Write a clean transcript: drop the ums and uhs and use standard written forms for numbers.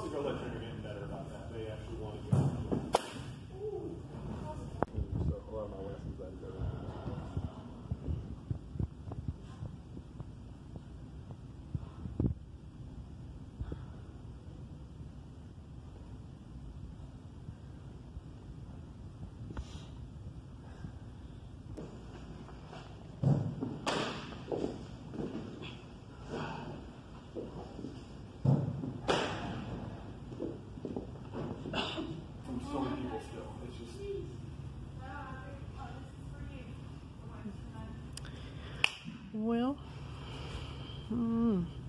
Most of the girls I train are getting better about that. They actually want to get into it. So a lot of my lessons I go to. So many people still. It's just. Well,